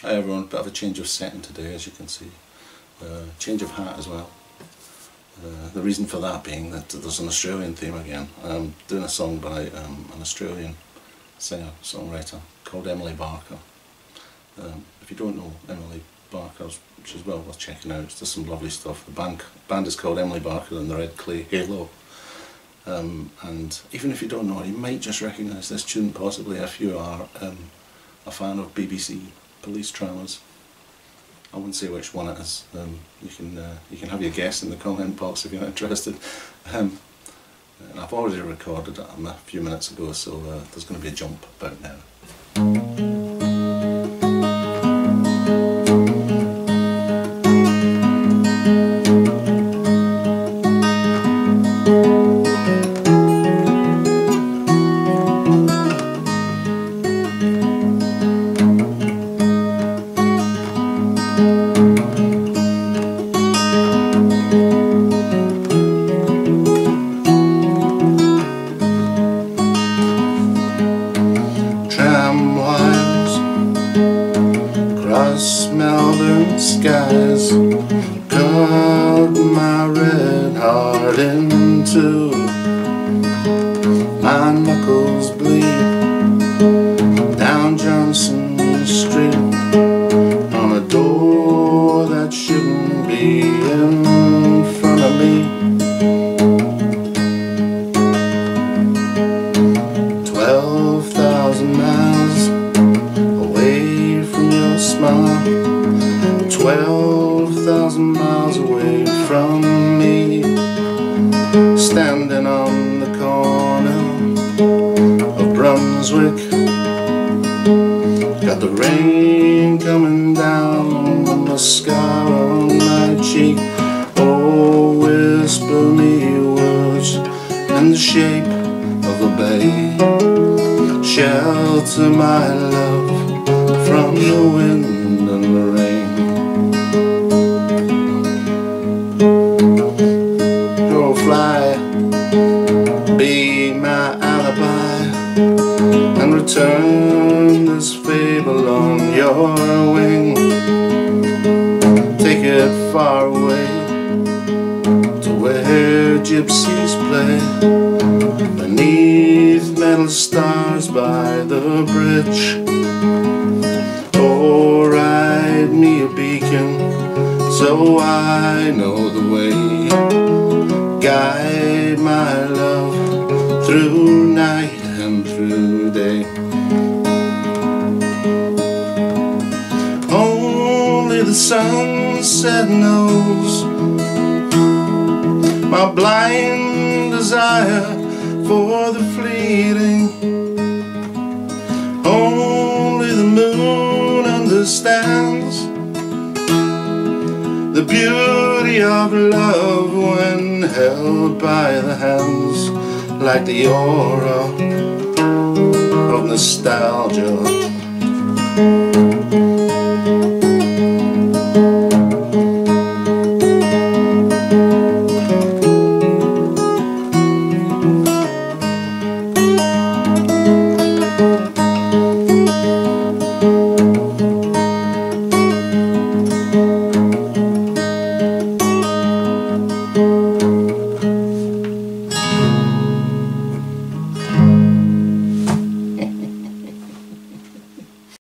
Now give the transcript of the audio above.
Hi everyone, bit of a change of setting today, as you can see. Change of hat as well. The reason for that being that there's an Australian theme again. I'm doing a song by an Australian singer, songwriter called Emily Barker. If you don't know Emily Barker, she's well worth checking out. There's some lovely stuff. The band is called Emily Barker and the Red Clay Halo. And even if you don't know her, you might just recognise this tune possibly if you are a fan of BBC police dramas. I wouldn't say which one it is. You can have your guess in the comment box if you're interested. And I've already recorded it a few minutes ago, so there's going to be a jump about now. Across Melbourne skies, cut my red heart in two. My knuckles bleed down Johnson Street on a door that shouldn't be in front of me. 12,000 miles away from your smile, 12,000 miles away from me, standing on the corner of Brunswick. Got the rain coming down, the mascara on my cheek. Oh, whisper me words in the shape of a bay, shelter my love from the wind and the rain. Oh, fly, be my alibi, and return this fable on your wing. Take it far away to where gypsies play, beneath metal stars by the bridge. Oh, ride me a beacon so I know the way, guide my love through night and through day. Only the sunset knows my blind desire for the fleeting. Only the moon understands the beauty of love when held by the hands, like the aura of nostalgia.